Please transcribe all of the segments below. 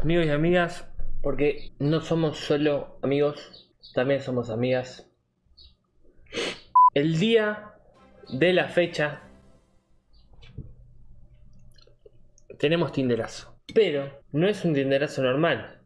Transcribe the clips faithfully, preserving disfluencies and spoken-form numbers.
amigos y amigas, porque no somos solo amigos, también somos amigas. El día de la fecha tenemos Tinderazo, pero no es un Tinderazo normal.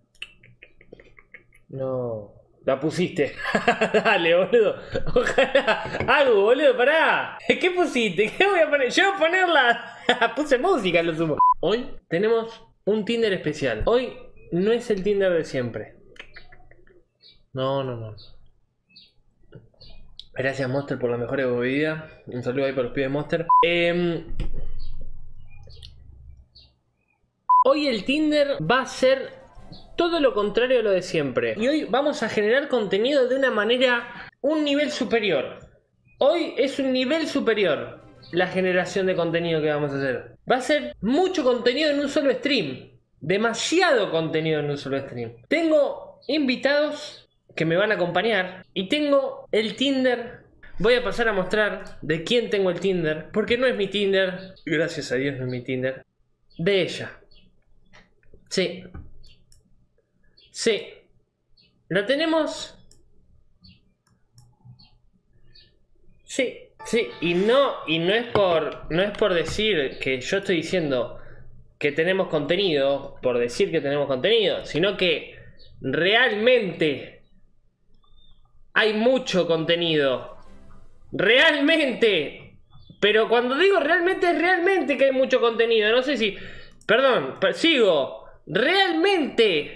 No, la pusiste. Dale, boludo. Ojalá. Algo, boludo, pará. ¿Qué pusiste? ¿Qué voy a poner? Yo voy a ponerla. Puse música, lo sumo. Hoy tenemos un Tinder especial. Hoy no es el Tinder de siempre. No, no, no. Gracias, Monster, por la mejor bebida. Un saludo ahí para los pibes de Monster. Eh, hoy el Tinder va a ser todo lo contrario a lo de siempre. Y hoy vamos a generar contenido de una manera, un nivel superior. Hoy es un nivel superior la generación de contenido que vamos a hacer. Va a ser mucho contenido en un solo stream. Demasiado contenido en un solo stream. Tengo invitados que me van a acompañar. Y tengo el Tinder. Voy a pasar a mostrar de quién tengo el Tinder. Porque no es mi Tinder. Gracias a Dios no es mi Tinder. De ella. Sí. Sí. ¿La tenemos? Sí, sí. Y no, y no es por. No es por decir que yo estoy diciendo que tenemos contenido. Por decir que tenemos contenido. Sino que realmente hay mucho contenido. Realmente. Pero cuando digo realmente, es realmente que hay mucho contenido. No sé si. Perdón, sigo. Realmente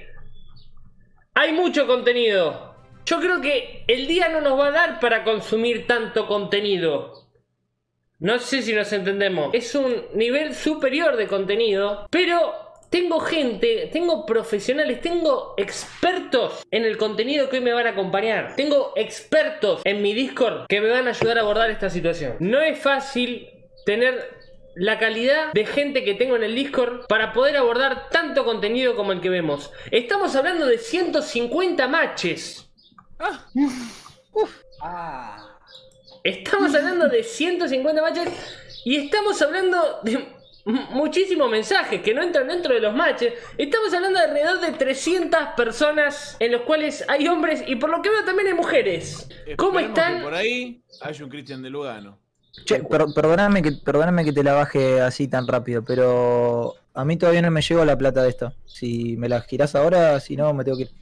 hay mucho contenido. Yo creo que el día no nos va a dar para consumir tanto contenido. No sé si nos entendemos. Es un nivel superior de contenido. Pero tengo gente, tengo profesionales, tengo expertos en el contenido que hoy me van a acompañar. Tengo expertos en mi Discord que me van a ayudar a abordar esta situación. No es fácil tener la calidad de gente que tengo en el Discord para poder abordar tanto contenido como el que vemos. Estamos hablando de ciento cincuenta matches. Ah. Uf. Ah. Estamos hablando de ciento cincuenta matches y estamos hablando de muchísimos mensajes que no entran dentro de los matches. Estamos hablando de alrededor de trescientas personas en los cuales hay hombres y por lo que veo también hay mujeres. ¿Cómo están? Que por ahí hay un Cristian de Lugano. Che, per perdóname, que, perdóname que te la baje así tan rápido, pero a mí todavía no me llegó la plata de esto. Si me la girás ahora, si no, me tengo que ir.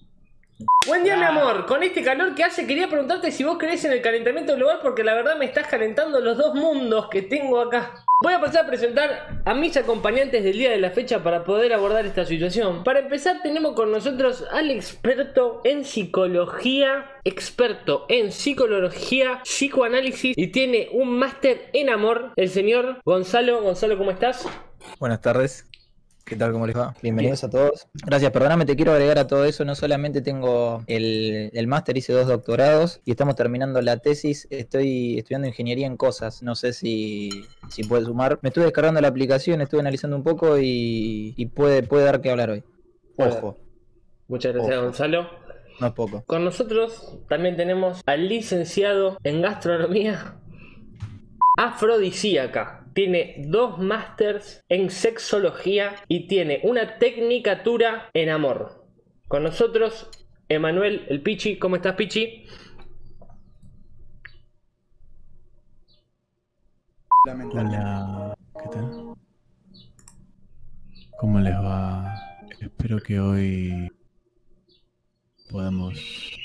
Buen día, mi amor. Con este calor que hace, quería preguntarte si vos creés en el calentamiento global, porque la verdad me estás calentando los dos mundos que tengo acá. Voy a pasar a presentar a mis acompañantes del día de la fecha para poder abordar esta situación. Para empezar, tenemos con nosotros al experto en psicología, experto en psicología, psicoanálisis y tiene un máster en amor, el señor Gonzalo. Gonzalo, ¿cómo estás? Buenas tardes. ¿Qué tal? ¿Cómo les va? Bienvenidos a todos. Gracias, perdóname, te quiero agregar a todo eso. No solamente tengo el, el máster, hice dos doctorados y estamos terminando la tesis. Estoy estudiando ingeniería en cosas. No sé si, si puede sumar. Me estuve descargando la aplicación, estuve analizando un poco y, y puede, puede dar que hablar hoy. Ojo. Muchas gracias, Ojo. Gonzalo. No es poco. Con nosotros también tenemos al licenciado en gastronomía afrodisíaca. Tiene dos másters en sexología y tiene una tecnicatura en amor. Con nosotros, Emanuel, el Pichi. ¿Cómo estás, Pichi? Hola, ¿qué tal? ¿Cómo les va? Espero que hoy podamos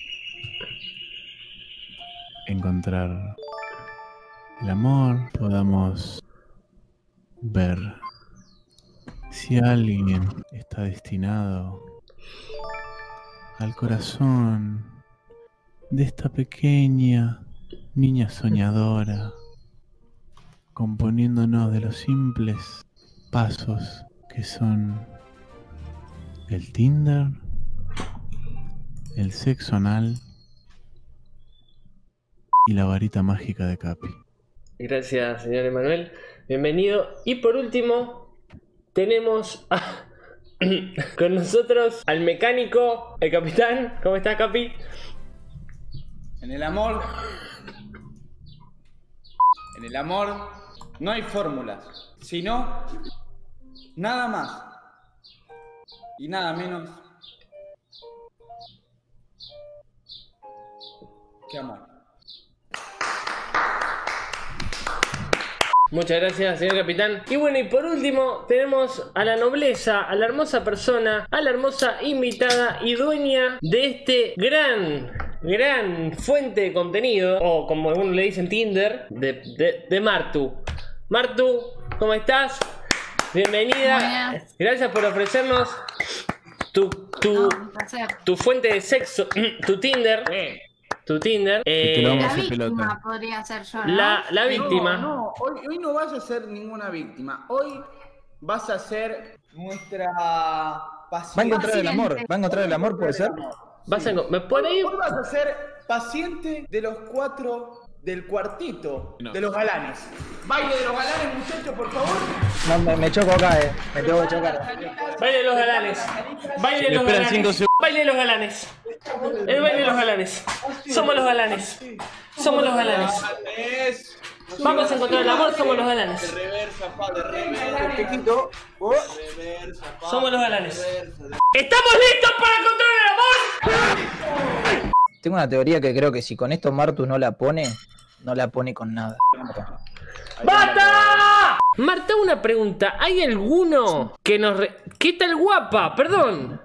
encontrar el amor, podamos ver si alguien está destinado al corazón de esta pequeña niña soñadora, componiéndonos de los simples pasos que son el Tinder, el sexo anal y la varita mágica de Capi. Gracias, señor Emanuel. Bienvenido. Y por último, tenemos a... con nosotros al mecánico, el capitán. ¿Cómo estás, Capi? En el amor, en el amor no hay fórmulas, sino nada más. Y nada menos que amor. Muchas gracias, señor capitán. Y bueno, y por último tenemos a la nobleza, a la hermosa persona, a la hermosa invitada y dueña de este gran, gran fuente de contenido, o como algunos le dicen Tinder, de, de, de Martu. Martu, ¿cómo estás? Bienvenida. Buenas. Gracias por ofrecernos tu, tu, No, un placer. tu fuente de sexo, tu Tinder. Tu Tinder. Que te lo Eh, vamos a La hacer víctima pelota. podría ser yo, ¿no? la, la víctima. No, no, hoy, hoy no vas a ser ninguna víctima. Hoy vas a ser nuestra Va a paciente. encontrar el amor. Va a encontrar el amor, puede ser. Vas a, ¿me pone ahí? Hoy vas a ser paciente de los cuatro del cuartito No. de los galanes. Baile de los galanes, muchachos, por favor. No, me, me choco acá, eh. Me tengo que chocar. Baile de los galanes. Baile de los Me esperan cinco galanes. Baile de los galanes. El baile de los galanes. Somos los galanes. Somos los galanes. Galanes. Vamos a encontrar el amor, somos los galanes. Reversa, pa, de reversa. Pequito. Oh. Reversa, pa, Somos los galanes. reversa. ¿Estamos listos para encontrar el amor? Tengo una teoría que creo que si con esto Martu no la pone, no la pone con nada. ¡Basta! Marta, una pregunta. ¿Hay alguno que nos... Re... ¿Qué tal guapa? Perdón.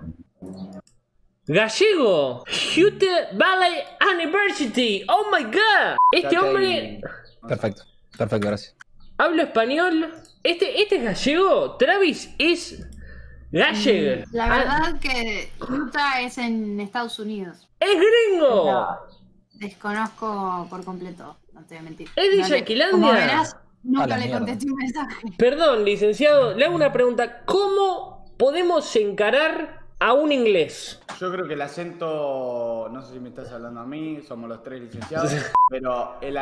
Gallego. Hute Valley University. Oh my god. Este hombre... Perfecto, perfecto, gracias. Hablo español. Este, este es gallego. Travis es gallego. La verdad que Utah es en Estados Unidos. ¡Es gringo! Pero desconozco por completo, no te voy a mentir. ¿Es de No le- Yanquilandia? Como verás, A nunca la le mierda. contesté un mensaje. Perdón, licenciado, le hago una pregunta. ¿Cómo podemos encarar a un inglés? Yo creo que el acento, no sé si me estás hablando a mí, somos los tres licenciados, pero el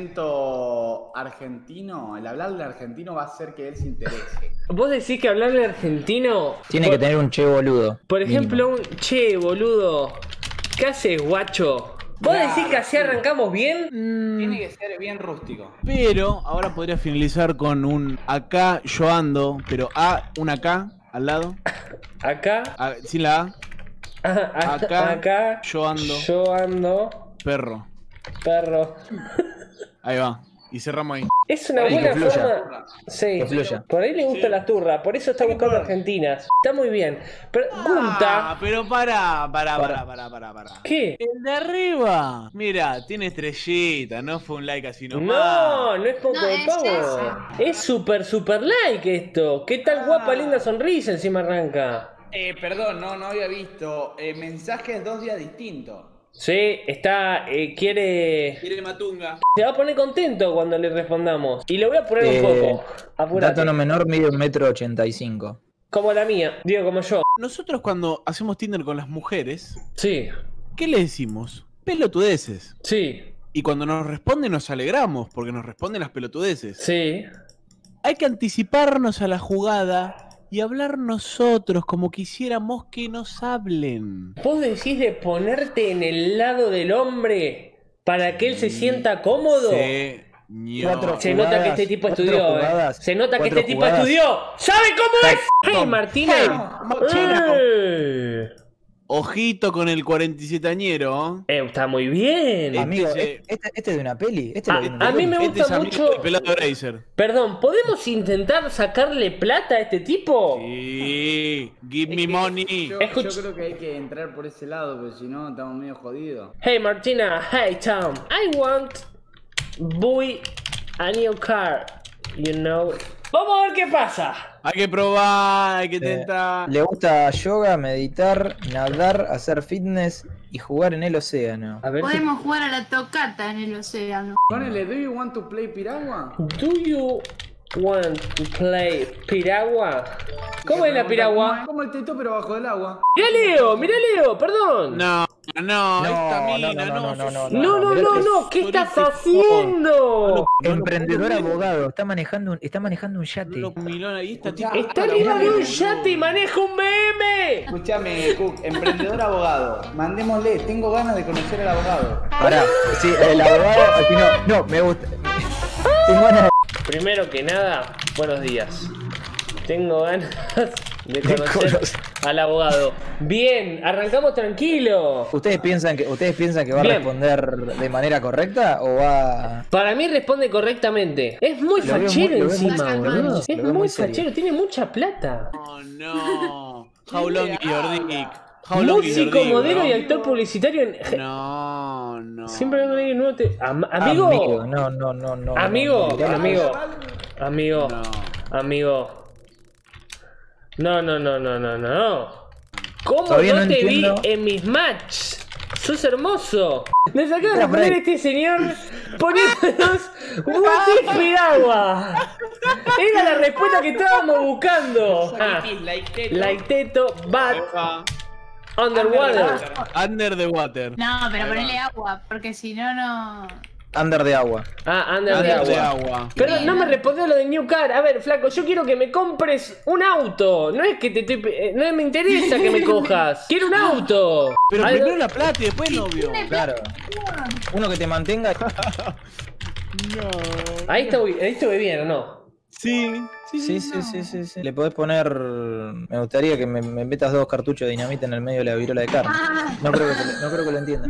acento argentino, el hablarle argentino va a hacer que él se interese. ¿Vos decís que hablarle argentino? Tiene por, que tener un che boludo. Por ejemplo, mínimo. un che, boludo. ¿Qué haces, guacho? ¿Vos Claro, decís que así sí. arrancamos bien? Tiene que ser bien rústico. Pero ahora podría finalizar con un acá yo ando, pero A, un acá al lado, Acá. a- sin la A, Ajá, a- Acá, acá. yo ando. Yo ando. perro. Perro. Ahí va. Y cerramos ahí. Es una Por ahí buena que fluya. forma. Sí. Que fluya. Por ahí le gusta la turra, por eso está buscando argentinas. Está muy bien. Pregunta. Ah, pero pará, pará, pará, pará, pará, pará. ¿Qué? El de arriba. Mira, tiene estrellita, no fue un like así nomás. No, no es poco No, de es pavo. eso. Es super, super like esto. ¿Qué tal guapa, linda sonrisa encima arranca? Eh, perdón, no, no había visto. Eh, mensajes dos días distintos. Sí, está, eh, quiere... Quiere Matunga. Se va a poner contento cuando le respondamos. Y le voy a poner Eh, un poco. Apurate. Dato no menor, mide un metro ochenta y cinco. Como la mía. Digo, como yo. Nosotros cuando hacemos Tinder con las mujeres, Sí, ¿qué le decimos? Pelotudeces. sí, Y cuando nos responden nos alegramos, porque nos responden las pelotudeces. sí. Hay que anticiparnos a la jugada y hablar nosotros como quisiéramos que nos hablen. ¿Vos decís de ponerte en el lado del hombre para que él se sienta cómodo? Señor. Cuatro Se nota que jugadas, este tipo cuatro estudió, eh. jugadas, Se nota que cuatro este tipo jugadas. estudió. ¿Sabe cómo es? ¡Hey, Martina! Hey, Martina. ¡Eh! Ojito con el cuarenta y siete añero. Eh, está muy bien. Amigo, Este- este, este es de una peli. Este A- lo vi en un a mí me peli. Este gusta es amigo mucho- del pelado Bracer. Perdón, ¿podemos intentar sacarle plata a este tipo? Sí, give me money. Yo, Escucha- yo creo que hay que entrar por ese lado, porque si no estamos medio jodidos. Hey Martina, hey Tom, I want buy a new car, you know. Vamos a ver qué pasa. Hay que probar, hay que Eh, tentar. Le gusta yoga, meditar, nadar, hacer fitness y jugar en el océano. A ver si... Podemos jugar a la tocata en el océano. Ponele, ¿do you want to play piragua? Do you want to play piragua? ¿Cómo es la piragua? Como el teto, pero bajo del agua. Mirá Leo, mirá Leo, perdón. No, no, esta no, mina, no, no, no. no, sos- no, No, no, mirá no, que- no, ¿qué por estás ese haciendo? Emprendedor abogado, está manejando un, está manejando un yate. Lo Milón ahí está Escuchá, tipo. Está arriba de un yate y maneja un B M. Escúchame, Cook, emprendedor abogado. Mandémosle, tengo ganas de conocer al abogado. Pará, sí, el abogado, al final, no, me gusta. Tengo ganas de Primero que nada, buenos días. Tengo ganas de De conocer conocer. al abogado. Bien, arrancamos tranquilo. ¿Ustedes piensan que, ¿ustedes piensan que va Bien. a responder de manera correcta o va...? Para mí responde correctamente. Es muy Lo veo fachero muy- lo veo muy encima, serio, boludo. lo Es veo muy muy serio. fachero, tiene mucha plata. Oh no. How long is your dick? How long is your Músico, dick, modelo bro? y actor publicitario en... No, no. Siempre ando en nuevo te... Am- amigo. Amigo, no, no, no, no. Amigo, no, mirá, amigo, amigo, No. amigo. No, no, no, no, no, no. ¿Cómo Todavía no no te entiendo. vi en mis matches? ¡Sos hermoso! Nos acaba de Espera, poner Fred. este señor poniéndonos un de agua. Era la respuesta que estábamos buscando. Ah, like teto, but Epa. underwater. Under the water. No, pero ponele agua, porque si no, no. Under de agua. Ah, under, Under de de agua. agua. Pero no me respondió lo de New Car. A ver, flaco, yo quiero que me compres un auto. No es que te estoy... eh, No me interesa que me cojas. Quiero un auto. Pero Algo- primero la plata y después novio. Claro. Uno que te mantenga. No. Ahí estoy, ahí estuve bien, ¿o no? Sí. Sí, Sí, sí, sí, sí, sí. Le podés poner. Me gustaría que me, me metas dos cartuchos de dinamita en el medio de la virola de carne. Ah, No creo que, no creo que lo entienda.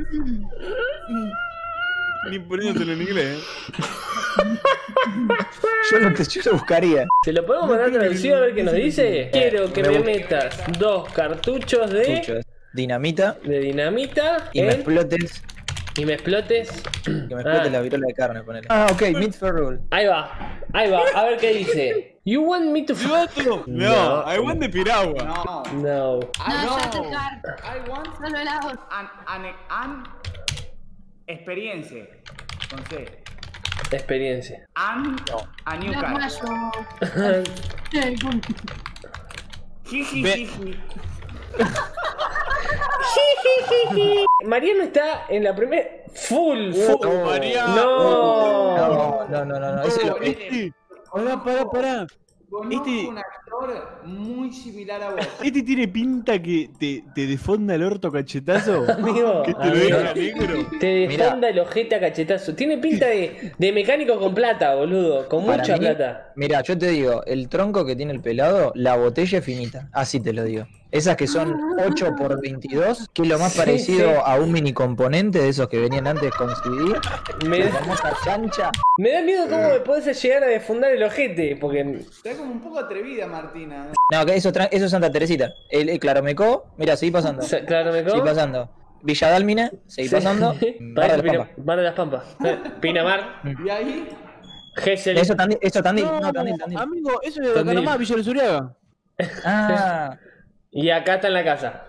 Ni poniéndotelo en inglés. Yo lo, yo lo buscaría. ¿Se lo podemos mandar traducido a ver qué nos dice? Quiero que me me gusta. metas dos cartuchos de, Cartuchos. Dinamita de dinamita y me en- explotes. y me explotes. Que me explote Ah. la virola de carne, ponele. Ah, ok, Meat Ferrul. Ahí va, ahí va, a ver qué dice. You want me to ¿Y otro? No. No, I want de piragua. No. No. no, I, ya te car. I want Solo el agua. an, an, an experiencia. Con C. Experiencia. An a new No, car. mayo. Jiji, Ve- jiji. Mariano está en la primera. Full, full. Oh, Mariano. No. No, no, no, no, no. Ese lo- Este. Pará, pará, pará. Conozco Este- un actor muy similar a vos. Este tiene pinta que te, te defonda el orto cachetazo. Amigo, Que te lo amigo. deja negro. Te Mirá. defonda el ojete a cachetazo. Tiene pinta de, de mecánico con plata, boludo. Con Para mucha mí, plata. Mira, yo te digo, el tronco que tiene el pelado, la botella es finita. Así te lo digo. Esas que son ocho por veintidós, que es lo más Sí, parecido sí. a un mini componente de esos que venían antes con C D. Me, La famosa chancha. me da miedo cómo me podés llegar a defundar el ojete. Porque. Está como un poco atrevida, Martina. No, que eso, tra- eso es Santa Teresita. El, el Claromecó, mira, seguí pasando. sa- Claro, me Seguí pasando. Villa Dálmina, seguí pasando. Bar de la Pampa. Bar de las Pampas. Eh, Pinamar. Y ahí, Gesell. Eso Tandil, eso Tandil, no, No, Tandil, Tandil. amigo, eso es de acá Tandil. nomás, Villa del Suriaga. Ah, Y acá está en la casa.